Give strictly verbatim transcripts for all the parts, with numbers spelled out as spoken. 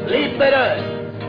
Libero!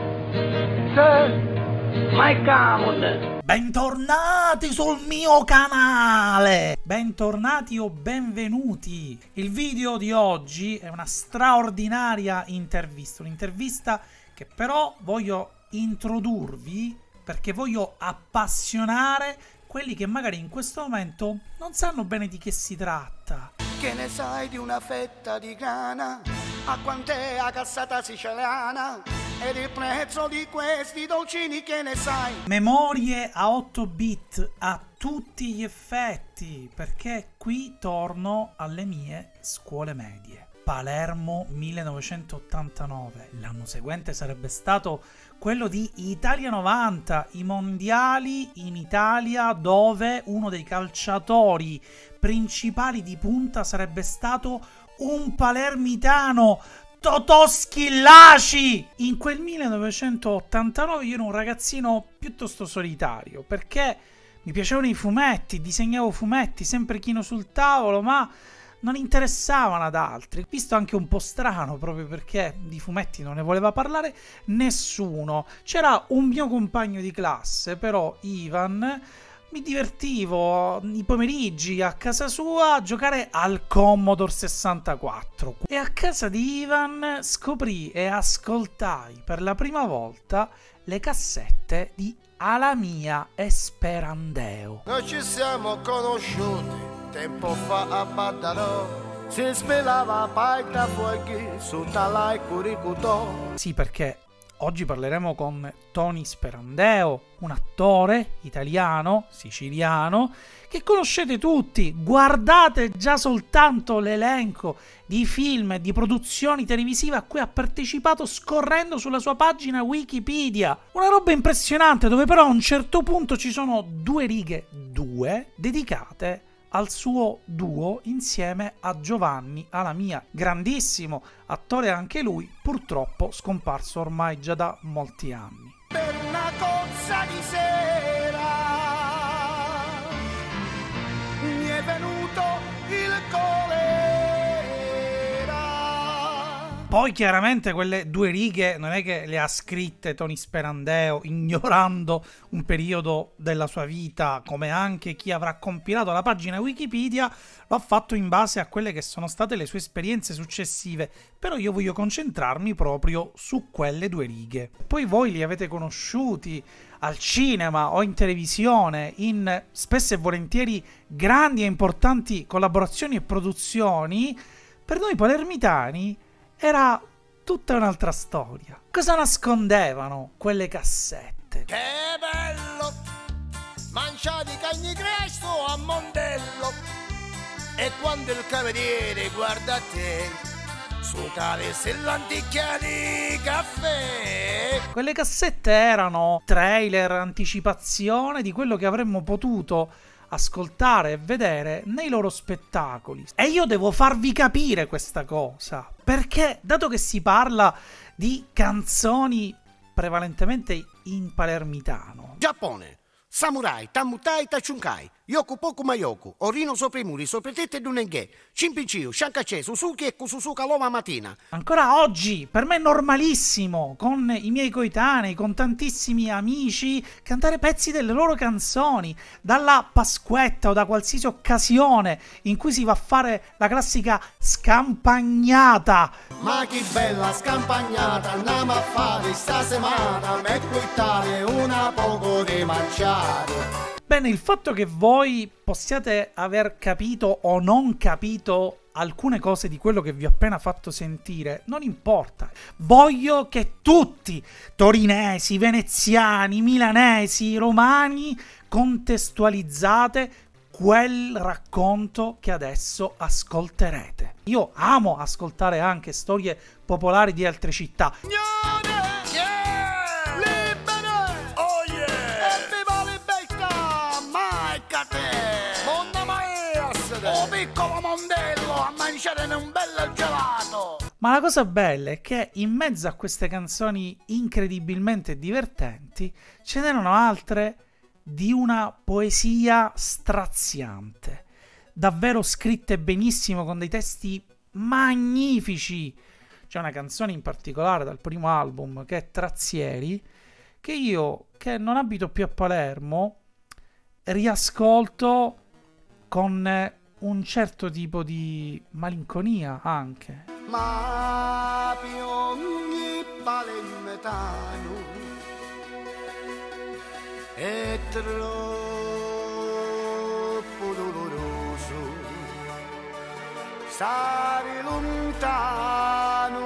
Sir, my common! Bentornati sul mio canale! Bentornati o benvenuti! Il video di oggi è una straordinaria intervista, un'intervista che però voglio introdurvi perché voglio appassionare quelli che magari in questo momento non sanno bene di che si tratta. Che ne sai di una fetta di grana? A quant'è la cassata siciliana? Ed il prezzo di questi dolcini, che ne sai? Memorie a otto bit a tutti gli effetti, perché qui torno alle mie scuole medie. Palermo millenovecentottantanove, l'anno seguente sarebbe stato quello di Italia novanta, i mondiali in Italia, dove uno dei calciatori principali di punta sarebbe stato un palermitano, Totò Schillaci. In quel millenovecentottantanove io ero un ragazzino piuttosto solitario, perché mi piacevano i fumetti, disegnavo fumetti, sempre chino sul tavolo, ma non interessavano ad altri, visto anche un po' strano, proprio perché di fumetti non ne voleva parlare nessuno. C'era un mio compagno di classe, però Ivan, mi divertivo i pomeriggi a casa sua a giocare al Commodore sessantaquattro, e a casa di Ivan scoprì e ascoltai per la prima volta le cassette di Alamia e Sperandeo. Noi ci siamo conosciuti tempo fa a Baddarò, si svelava paita fuochi su tala e curicutò. Sì, perché oggi parleremo con Tony Sperandeo, un attore italiano, siciliano, che conoscete tutti. Guardate già soltanto l'elenco di film e di produzioni televisive a cui ha partecipato scorrendo sulla sua pagina Wikipedia. Una roba impressionante, dove però a un certo punto ci sono due righe, due, dedicate al suo duo insieme a Giovanni Alamia, grandissimo attore anche lui, purtroppo scomparso ormai già da molti anni. Per una cozza di sera mi è venuto il colera. Poi chiaramente quelle due righe non è che le ha scritte Tony Sperandeo ignorando un periodo della sua vita, come anche chi avrà compilato la pagina Wikipedia lo ha fatto in base a quelle che sono state le sue esperienze successive, però io voglio concentrarmi proprio su quelle due righe. Poi voi li avete conosciuti al cinema o in televisione in spesso e volentieri grandi e importanti collaborazioni e produzioni. Per noi palermitani era tutta un'altra storia. Cosa nascondevano quelle cassette? Che bello mangiare cagni cresto a Mondello, e quando il cameriere guarda te su cale se l'anticchia di caffè. Quelle cassette erano trailer, anticipazione di quello che avremmo potuto ascoltare e vedere nei loro spettacoli. E io devo farvi capire questa cosa, perché dato che si parla di canzoni prevalentemente in palermitano, Giappone, samurai, tamutai, tachunkai, yoku poku mayoku, orino sopra i muri, sopra tette dunenghe, cimpinciu, shankace, susuki e kususuka loma mattina. ancora oggi per me è normalissimo, con i miei coetanei, con tantissimi amici, cantare pezzi delle loro canzoni, dalla Pasquetta o da qualsiasi occasione in cui si va a fare la classica scampagnata. Ma che bella scampagnata andiamo a fare sta settimana, me cuitare una poco di mangiare. Bene, il fatto che voi possiate aver capito o non capito alcune cose di quello che vi ho appena fatto sentire non importa. Voglio che tutti, torinesi, veneziani, milanesi, romani, contestualizzate quel racconto che adesso ascolterete. Io amo ascoltare anche storie popolari di altre città. Un bel gelato. Ma la cosa bella è che in mezzo a queste canzoni incredibilmente divertenti ce n'erano altre di una poesia straziante, davvero scritte benissimo, con dei testi magnifici. C'è una canzone in particolare dal primo album, che è Trazzieri, che io, che non abito più a Palermo, riascolto con un certo tipo di malinconia anche. Ma ogni palermitano è troppo doloroso stare lontano.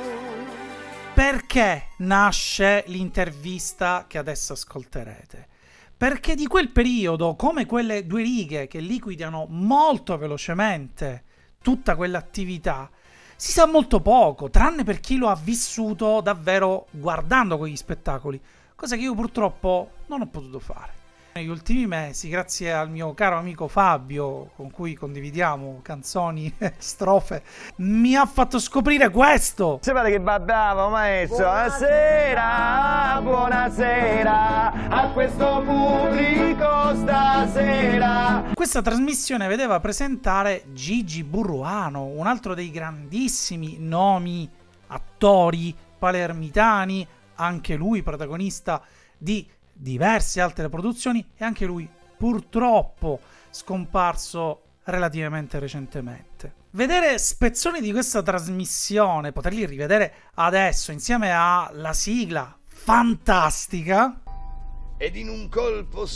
Perché nasce l'intervista che adesso ascolterete? Perché di quel periodo, come quelle due righe che liquidano molto velocemente tutta quell'attività, si sa molto poco, tranne per chi lo ha vissuto davvero guardando quegli spettacoli, cosa che io purtroppo non ho potuto fare. Negli ultimi mesi, grazie al mio caro amico Fabio, con cui condividiamo canzoni e strofe, mi ha fatto scoprire questo. Si pare che va bravo maestro. Buonasera, buonasera a questo pubblico stasera. Questa trasmissione vedeva presentare Gigi Burruano, un altro dei grandissimi nomi attori palermitani, anche lui protagonista di diverse altre produzioni e anche lui purtroppo scomparso relativamente recentemente. Vedere spezzoni di questa trasmissione, poterli rivedere adesso insieme alla sigla fantastica, Ed in un colpo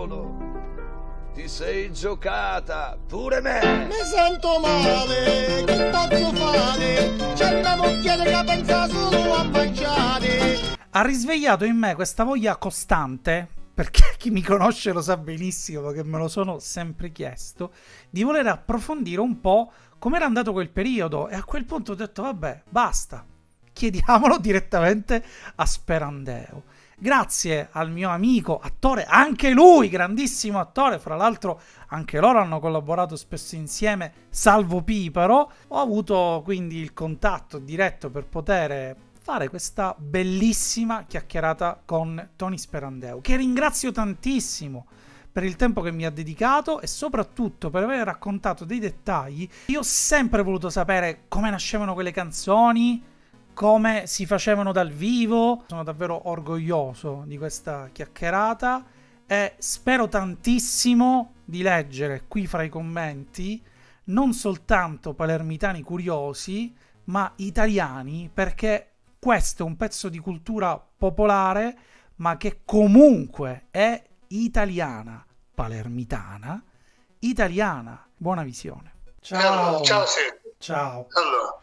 solo ti sei giocata pure me. Mi sento male, che posso fare? C'è una moglie che pensa solo a mangiare. ha risvegliato in me questa voglia costante, perché chi mi conosce lo sa benissimo che me lo sono sempre chiesto, di voler approfondire un po' com'era andato quel periodo, e a quel punto ho detto vabbè, basta, chiediamolo direttamente a Sperandeo. Grazie al mio amico attore, anche lui grandissimo attore, fra l'altro anche loro hanno collaborato spesso insieme, salvo Piparo, ho avuto quindi il contatto diretto per poter fare questa bellissima chiacchierata con Tony Sperandeo, che ringrazio tantissimo per il tempo che mi ha dedicato e soprattutto per aver raccontato dei dettagli. Io ho sempre voluto sapere come nascevano quelle canzoni, come si facevano dal vivo. Sono davvero orgoglioso di questa chiacchierata e spero tantissimo di leggere qui fra i commenti non soltanto palermitani curiosi, ma italiani, perché questo è un pezzo di cultura popolare, ma che comunque è italiana, palermitana, italiana. Buona visione. Ciao. Ciao, sì. Ciao. Allora,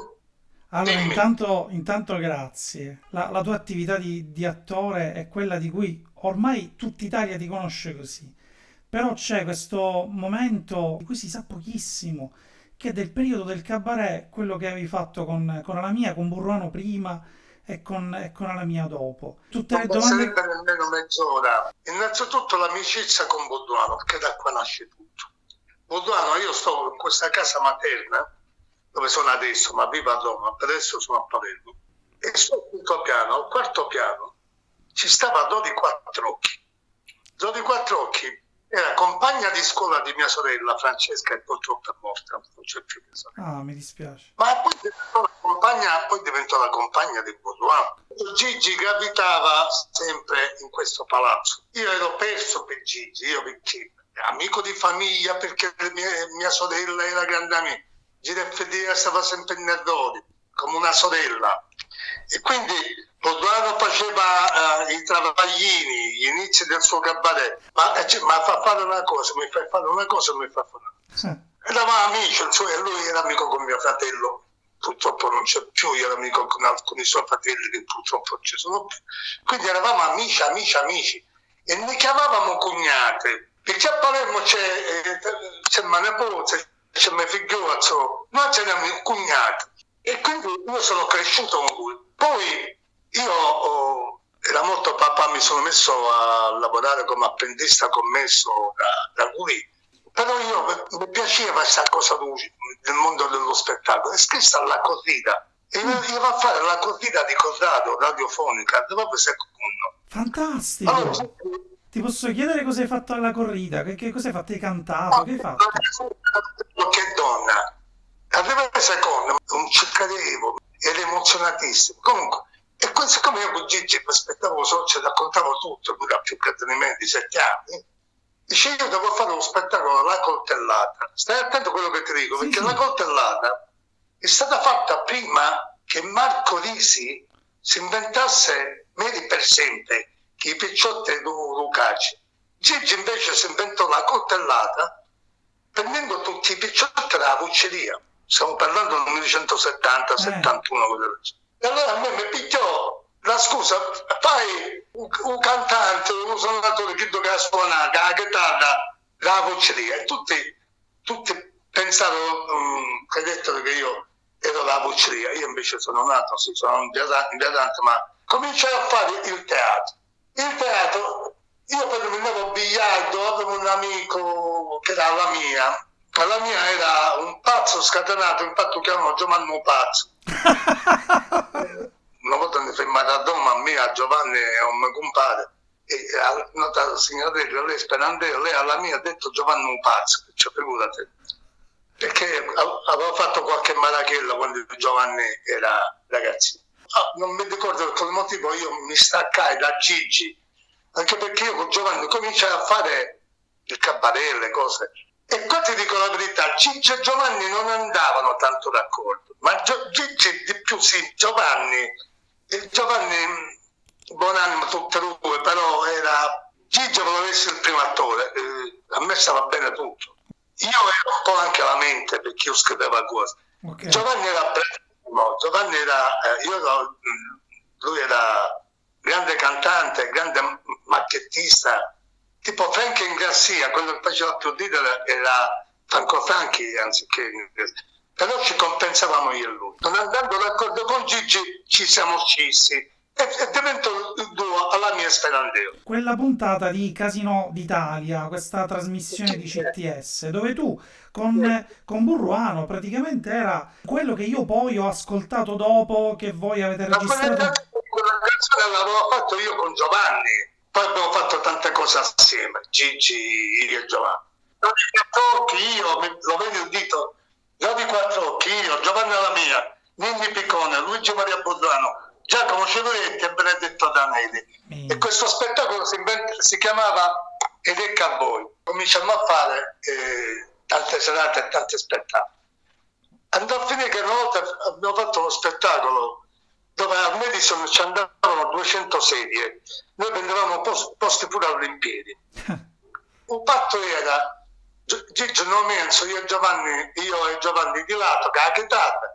Allora, dimmi. intanto, intanto grazie. La, la tua attività di, di attore è quella di cui ormai tutta Italia ti conosce così. Però c'è questo momento di cui si sa pochissimo, che è del periodo del cabaret, quello che avevi fatto con, con la mia, con Burruano prima e con, e con la mia dopo. Tutte le non domande... basterebbe nemmeno mezz'ora. Innanzitutto l'amicizia con Boduano, perché da qua nasce tutto. Boduano, io sto in questa casa materna, dove sono adesso, ma vivo a Roma, per adesso sono a Palermo, e sul quinto piano, al quarto piano, ci stava Dodi Quattrocchi. Dodi Quattrocchi era compagna di scuola di mia sorella Francesca, che purtroppo è morta, non c'è più mia sorella. Ah, mi dispiace. Ma poi diventò la compagna, poi diventò la compagna di Boduano. Gigi gravitava sempre in questo palazzo. Io ero perso per Gigi, io perché amico di famiglia, perché mia, mia sorella era grande amica. Gigi F D stava sempre in Nerdoni, come una sorella. E quindi Boduano faceva uh, i travaglini, gli inizi del suo cabaret, ma, eh, ma fa fare una cosa, mi fa fare una cosa, mi fa fare una cosa. Eravamo amici, cioè lui era amico con mio fratello, purtroppo non c'è più, io ero amico con alcuni suoi fratelli che purtroppo non ci sono più. Quindi eravamo amici, amici, amici, e ne chiamavamo cognate, perché a Palermo c'è, eh, c'è mia nipote, c'è mio figliozzo, noi c'eravamo cognati. E quindi io sono cresciuto con lui. Poi io oh, era molto papà, mi sono messo a lavorare come apprendista commesso da, da lui, però io mi piaceva questa cosa del mondo dello spettacolo, è scritta alla corrida e io io a fare la corrida di Corrado radiofonica dopo secondo. Fantastico. Allora, Ti posso chiedere cosa hai fatto alla corrida? Che, che cosa hai fatto? Hai cantato? Che hai fatto? Che donna, arriva il secondo, non ci credevo. ed emozionatissimo. Comunque, e questo, siccome io con Gigi mi aspettavo, so, ci raccontavo tutto, lui ha più grande di me, di sette anni, dice io devo fare uno spettacolo, La Coltellata. Stai attento a quello che ti dico, Sì, perché sì. La Coltellata è stata fatta prima che Marco Risi si inventasse Meri per sempre, che i picciotti e Lucaci. Gigi invece si inventò La Coltellata prendendo tutti i picciotti dalla Vucceria. Stiamo parlando del millenovecentosettanta settantuno. E allora a me mi picchiò la scusa, fai un, un cantante, un suonatore che che suona la chitarra, la Vucceria. E tutti, tutti pensarono, um, credettero che io ero la Vucceria. Io invece sono nato, sì, sono un diadante, ma cominciai a fare il teatro. Il teatro, io quando andavo a biliardo avevo un amico che era la mia, ma la mia era un pazzo scatenato, infatti lo chiamano Giovanni un pazzo. Una volta mi fermata a Roma, a me, a Giovanni e a un mio compare, e ha notato la signorina, lei Sperandeo, lei alla mia ha detto Giovanni un pazzo, cioè figurati, perché avevo fatto qualche marachella quando Giovanni era ragazzino. Ah, non mi ricordo per quale motivo io mi staccai da Gigi, anche perché io con Giovanni cominciai a fare il cabaret, le cose. E qua ti dico la verità, Gigi e Giovanni non andavano tanto d'accordo, ma Gigi di più sì, Giovanni, e Giovanni buonanima tutte e due, però era, Gigi voleva essere il primo attore, eh, a me stava bene tutto. Io ero un po' anche la mente perché io scrivevo cose. Okay. Giovanni era bravissimo, Giovanni era, eh, io ero, lui era grande cantante, grande macchettista, tipo Franchi Ingrassia, quello che faceva più ridere era Franco Franchi anziché, però ci compensavamo io e lui. Non andando d'accordo con Gigi ci siamo scissi e, e diventò il duo alla mia Sperandeo. Quella puntata di Casino d'Italia, questa trasmissione di C T S, dove tu con, con Burruano praticamente era quello che io poi ho ascoltato dopo che voi avete registrato. Ma quella canzone l'avevo fatto io con Giovanni. Poi abbiamo fatto tante cose assieme, Gigi, io e Giovanni. Lovi Quattro Occhi, io, lo vedi il dito? Lovi Quattro Occhi, io, Giovanni alla mia, Ninni Piccone, Luigi Maria Burruano, Giacomo Civoretti e Benedetto Danelli. Mm. E questo spettacolo si, si chiamava Ed ecco a voi. Cominciamo a fare eh, tante serate e tanti spettacoli. Andò a finire che una volta abbiamo fatto uno spettacolo dove al Madison ci andavano duecento sedie, noi prendevamo post, posti pure all'impiedi. Un patto era Gigi Nomenzo, io e Giovanni, io e Giovanni di lato, che ha la chitarra,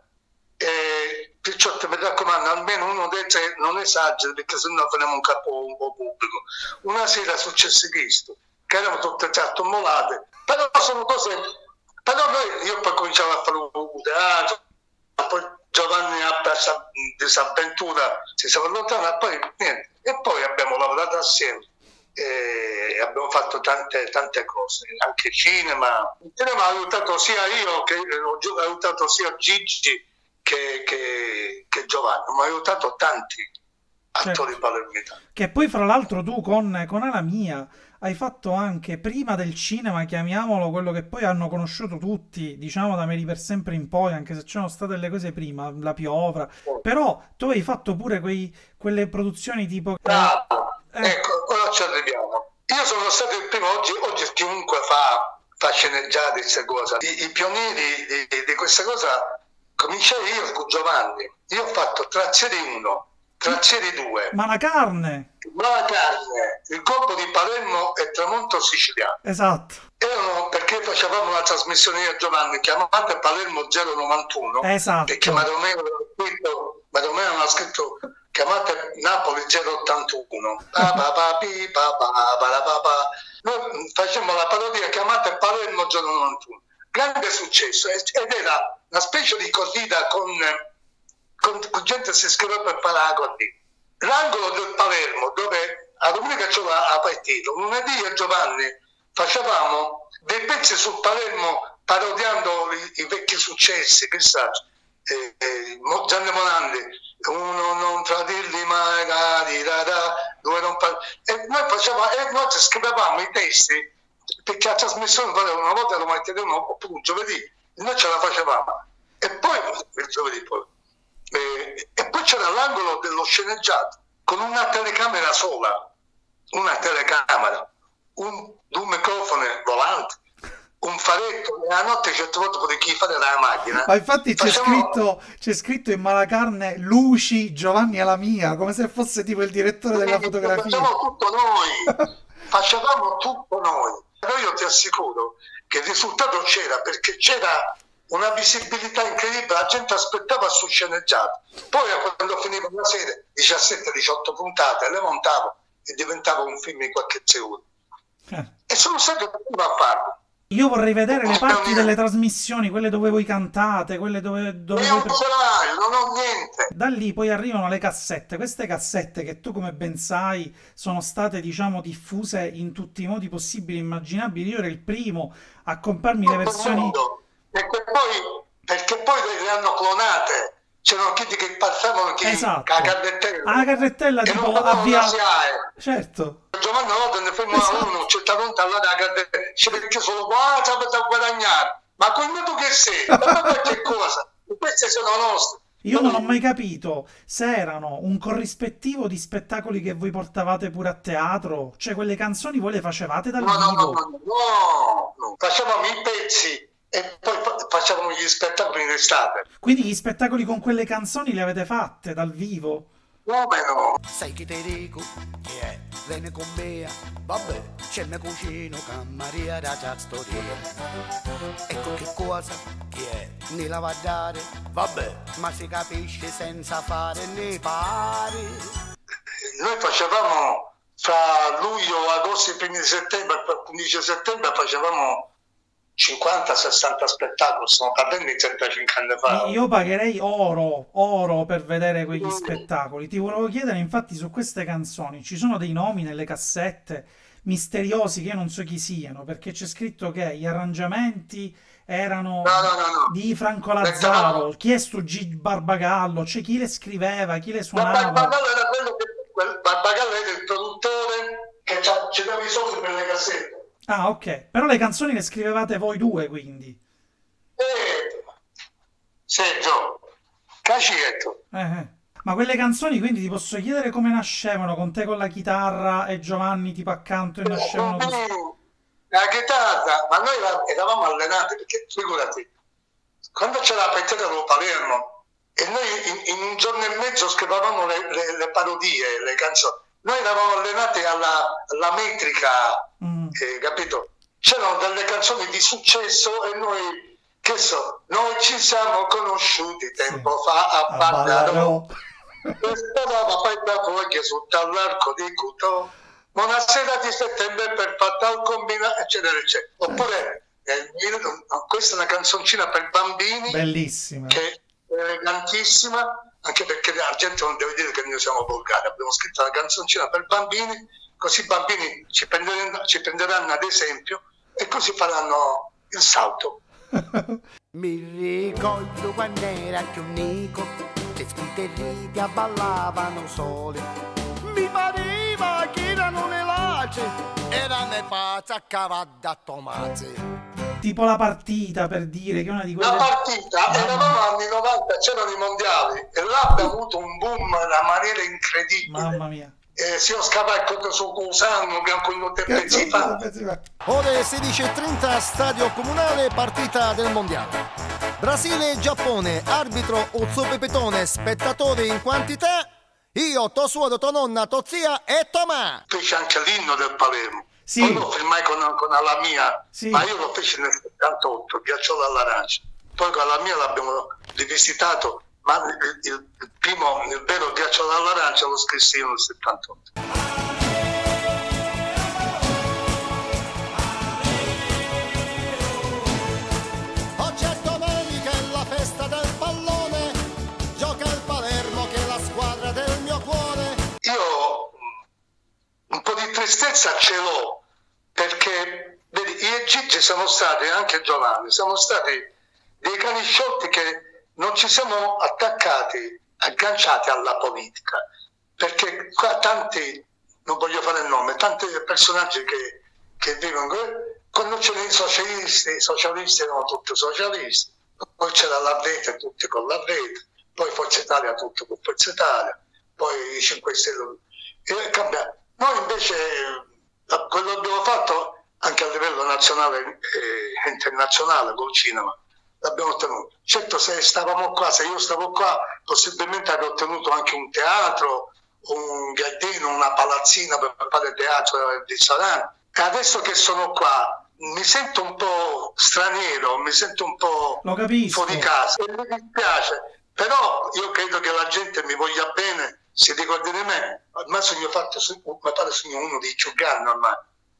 e Picciotti mi raccomando, almeno uno dei tre non esageri perché sennò faremo un capo un po' pubblico. Una sera successe questo, che erano tutte e tre ammolate, però sono cose, però noi, io poi cominciavo a fare un teatro, poi Giovanni ha perso disavventura, si stava allontanato, poi niente. E poi abbiamo lavorato assieme e abbiamo fatto tante, tante cose, anche cinema. Il cinema ha aiutato sia io, che ho aiutato sia Gigi che, che, che Giovanni, ma ha aiutato tanti attori, certo, palermitani. Che poi fra l'altro tu con, con Alla Mia hai fatto anche prima del cinema, chiamiamolo, quello che poi hanno conosciuto tutti, diciamo da Meri per sempre in poi, anche se c'erano state delle cose prima, La Piovra, oh. Però tu hai fatto pure quei, quelle produzioni tipo... Bravo, eh. Ecco, ora ci arriviamo. Io sono stato il primo, oggi, oggi chiunque fa, fa sceneggiate queste cose, I, i pionieri di, di, di questa cosa, cominciai io con Giovanni, io ho fatto Trazzieri uno, Trazzieri due, ma la carne, ma la carne, il colpo di Palermo e Tramonto siciliano. Esatto. Erano perché facevamo una trasmissione io e Giovanni, chiamate Palermo zero novantuno, esatto, perché Maromeo non ha scritto chiamate Napoli zero ottantuno. Noi facevamo la parodia chiamate Palermo zero novantuno. Grande successo, ed era una specie di corrida con... Con, con gente si iscriveva per paragoni. L'angolo del Palermo, dove a domenica c'era la partita, lunedì io e Giovanni facevamo dei pezzi sul Palermo parodiando i, i vecchi successi, che sa, eh, eh, Gianni Morandi, uno non tradirli mai, da, di, da, da, due non par- e noi facevamo, e noi ci scrivevamo i testi, perché la trasmissione una volta lo mettevamo oppure un giovedì, noi ce la facevamo, e poi il giovedì poi. E, e poi c'era l'angolo dello sceneggiato con una telecamera sola, una telecamera, un, un microfono volante, un faretto, e la notte certe volte potevi chi fare la macchina. Ma infatti c'è Facciamo... scritto, c'è scritto in Malacarne Luci Giovanni Alamia, come se fosse tipo il direttore della fotografia. Facciamo tutto noi, facevamo tutto noi. Però io ti assicuro che il risultato c'era, perché c'era una visibilità incredibile, la gente aspettava su sceneggiato. Poi quando finiva la serie, diciassette diciotto puntate, le montavo e diventava un film di qualche secondo. Eh. E sono sempre bravo a farlo. Io vorrei vedere le parti delle trasmissioni, quelle dove voi cantate, quelle dove... dove io voi... non ce l'hai, non ho niente. Da lì poi arrivano le cassette. Queste cassette che tu, come ben sai, sono state, diciamo, diffuse in tutti i modi possibili e immaginabili. Io ero il primo a comprarmi le versioni... Perché poi, perché poi le hanno clonate. C'erano chi che passavano chi esatto. la carrettella. Ah, la carrettella e tipo non avvia... Certo. Certo. Giovanni Nota ne fermo esatto. uno, c'è tanto allora la carrettella, c'è perché solo qua c'è da guadagnare. Ma quel modo che sei? Ma qualche cosa? Queste sono nostre. Io non ho mai capito se erano un corrispettivo di spettacoli che voi portavate pure a teatro, cioè quelle canzoni voi le facevate dal no, vivo. No, no, no, no, no. Facevamo i pezzi e poi facevamo gli spettacoli in estate. Quindi gli spettacoli con quelle canzoni li avete fatte dal vivo? Come no? Sai che te dico? Chi è? Vieni con me, vabbè, c'è mio cugino che Maria da trattoria. Ecco che cosa? Chi è? Ne la va a dare? Vabbè, ma si capisce senza fare né pari. Noi facevamo fra luglio, agosto e primi di settembre, per quindici settembre facevamo cinquanta sessanta spettacoli, sono parlando trentacinque anni fa. Io pagherei oro, oro per vedere quegli spettacoli. Ti volevo chiedere, infatti, su queste canzoni ci sono dei nomi nelle cassette misteriosi che io non so chi siano, perché c'è scritto che gli arrangiamenti erano no, no, no, no. di Franco Lazzaro, chi è sto G Barbagallo, c'è chi le scriveva, chi le suonava. Ma Barbagallo era quello che quel Barbagallo era il produttore che ci dava i soldi per le cassette. Ah, ok. Però le canzoni le scrivevate voi due, quindi. Eh, Sergio, cacetto. Eh, eh. Ma quelle canzoni, quindi, ti posso chiedere come nascevano? Con te con la chitarra e Giovanni tipo accanto e nascevano così? La chitarra, ma noi eravamo allenati, perché figurati, quando c'era la partita dello Palermo, e noi in, in un giorno e mezzo scrivevamo le, le, le parodie, le canzoni. Noi eravamo allenati alla, alla metrica, mm. eh, capito? C'erano delle canzoni di successo e noi, che so, noi ci siamo conosciuti tempo sì. fa a Ballaro. E sperava poi da foglia sotto all'arco di Cutò, una sera di settembre per fatta al combinato, eccetera, eccetera. Oppure, eh, questa è una canzoncina per bambini. Bellissima. Che è elegantissima. Anche perché la gente non deve dire che noi siamo volgari, abbiamo scritto una canzoncina per bambini, così i bambini ci prenderanno, ci prenderanno ad esempio e così faranno il salto. Mi ricordo quando era più nico, le spiterriti ballavano sole, mi pareva che erano le lace, erano le pazze a cavallo a tomate. Tipo La Partita, per dire, che è una di quelle... La Partita, ah. eravamo anni novanta, c'erano i mondiali e là abbiamo avuto un boom in una maniera incredibile. Mamma mia. Eh, si oscava il su Cusano, bianco in notte pezzi fa. Ore sedici e trenta, stadio comunale, partita del mondiale. Brasile e Giappone, arbitro Uzzo Pepetone, spettatore in quantità, io, tua suora, tua nonna, tua zia e tua mamma. Fece anche l'inno del Palermo. Sì. Poi lo filmai con, con la mia, sì. ma io lo feci nel settantotto, Ghiacciolo all'arancia. Poi con la mia l'abbiamo rivisitato, ma il, il, il primo, il vero Ghiacciolo all'arancia lo scrissi io nel settantotto. Oggi è domenica, è la festa del pallone, gioca il Palermo che è la squadra del mio cuore. Io un po' di tristezza ce l'ho, perché vedi, io e Gigi siamo stati, anche Giovanni, siamo stati dei cani sciolti che non ci siamo attaccati, agganciati alla politica, perché qua tanti, non voglio fare il nome, tanti personaggi che, che vivono, quando c'erano i socialisti, i socialisti erano tutti socialisti, poi c'era la rete, tutti con la rete, poi Forza Italia tutto con Forza Italia, poi i cinque Stelle, e cambia. Noi invece quello che abbiamo fatto anche a livello nazionale e internazionale col cinema l'abbiamo ottenuto. Certo, se stavamo qua, se io stavo qua, possibilmente avrei ottenuto anche un teatro, un giardino, una palazzina per fare teatro e ristorante. E adesso che sono qua mi sento un po' straniero, mi sento un po' fuori casa e mi dispiace, però io credo che la gente mi voglia bene, si ricordi di me, ormai sogno fatto, mi pare sogno uno dei più grandi ormai,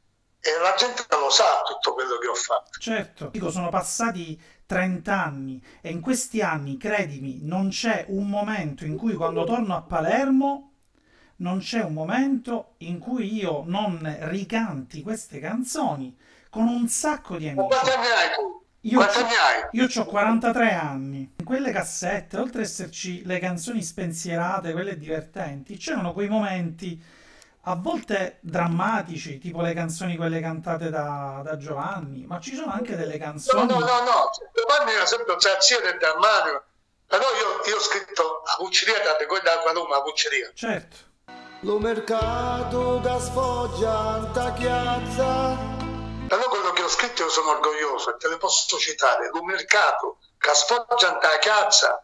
e la gente lo sa tutto quello che ho fatto. Certo, dico, sono passati trenta anni e in questi anni, credimi, non c'è un momento in cui quando torno a Palermo, non c'è un momento in cui io non ricanti queste canzoni con un sacco di amici. Quanti anni hai tu? Io Quanti anni hai? Io ho quarantatré anni. In quelle cassette, oltre ad esserci le canzoni spensierate, quelle divertenti, c'erano quei momenti a volte drammatici, tipo le canzoni quelle cantate da, da Giovanni, ma ci sono anche delle canzoni... No, no, no, no. Giovanni era sempre un salsiere del drammatico, però io, io ho scritto a Pucceria, da quella da Roma, a Pucceria. Certo. Lo mercato che sfoggia in chiazza. Però quello che ho scritto io sono orgoglioso e te le posso citare. Lo mercato che sfoggia in piazza,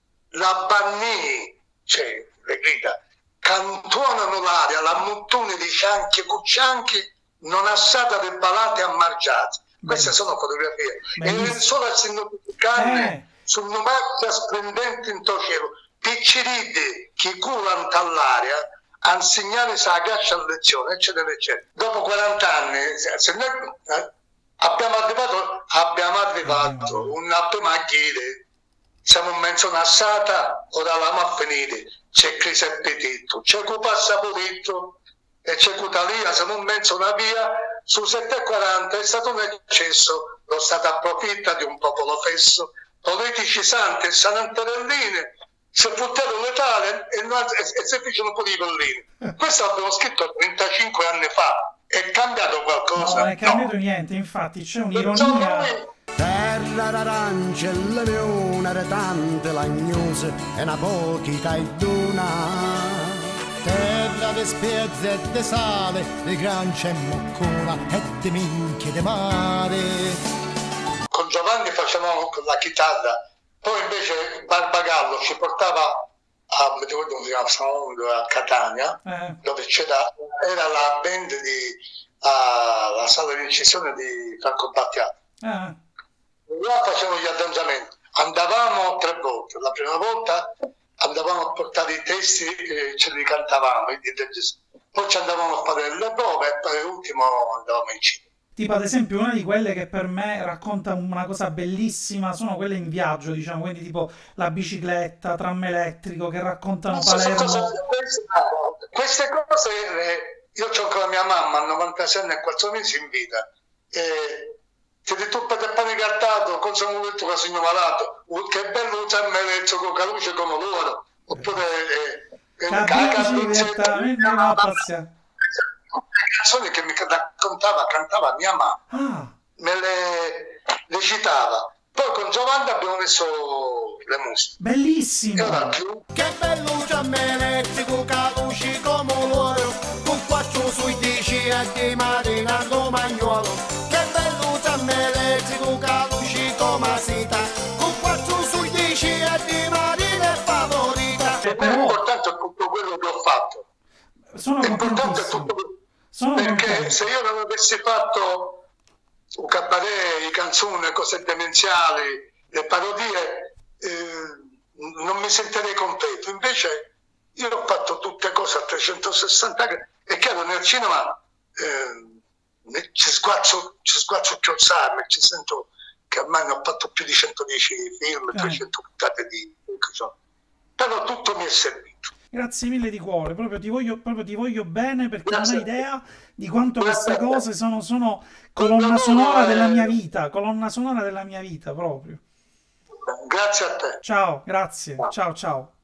la Bannini, cioè le grida, cantuonano l'aria, la montone di cianchi e cuccianchi non assata de balate ammargiate. Queste sono fotografie. Bellissimo. E il sole a significare Eh. sul numacchia splendente in to cielo, picciriddi che culano all'aria, a insegnare se la caccia a lezione, eccetera, eccetera. Dopo quaranta anni, se noi eh, abbiamo arrivato, abbiamo arrivato una prima chiede, siamo in mezzo a un'assata, ora l'abbiamo a finire, c'è crisi appetito, c'è un passaporto e c'è Cutalia, siamo in mezzo a una via, su sette e quaranta è stato un eccesso, lo Stato approfitta di un popolo fesso, politici santi e sananterelline, si buttarono letale e, e, e si fecero un po' di colline. Questo l'abbiamo scritto trentacinque anni fa. È cambiato qualcosa? No, non è cambiato no. niente, infatti c'è un'ironia. Terra d'arancia e le leone, tante lagnose e una pochi caiduna. Terra di spiezze e di sale, di grancia e moccona e di minchie di mare. Con Giovanni facevamo la chitarra. Poi invece Barbagallo ci portava a, a Catania, eh. dove c'era era la band di uh, la sala di incisione di Franco Battiato. Eh. Là facevano gli addensamenti. Andavamo tre volte. La prima volta andavamo a portare i testi e ce li cantavamo. Poi ci andavamo a fare le prove e poi l'ultimo andavamo in cinema. Tipo ad esempio una di quelle che per me racconta una cosa bellissima sono quelle in viaggio, diciamo, quindi tipo la bicicletta, tram elettrico, che raccontano Palermo. Cose, queste cose, eh, io ho ancora mia mamma a novantasei anni e quattro mesi in vita, e ti rituppa del pane grattato, cosa un letto che sono malato, che bello un tram elettrico, che luce come loro, oppure... Eh, Capisci direttamente una passione. Canzoni che mi raccontava, cantava mia mamma, ah. me le recitava. Poi con Giovanni abbiamo messo le musiche. Bellissimo! Più... Che bello tram elettrico che luci come loro, con quattro sui dici e di Marina Romagnolo. Che bello tram elettrico che luci come seta, con quattro sui dici e di Marina favorita. E però... l'importante è tutto quello che ho fatto. Sono l'importante è tutto quello. Sono perché contento. Se io non avessi fatto un cabaret, le canzoni, cose demenziali, le parodie, eh, non mi sentirei completo. Invece io ho fatto tutte cose a trecentosessanta gradi. È chiaro, nel cinema eh, ci sguazzo, ci sguazzo chiozzarmi, ci sento che ormai ho fatto più di centodieci film, eh. trecento puntate di... Però tutto mi è servito. Grazie mille di cuore, proprio ti voglio, proprio ti voglio bene, perché non hai idea di quanto queste cose sono, sono colonna sonora della mia vita, colonna sonora della mia vita proprio. Grazie a te. Ciao, grazie, ciao ciao.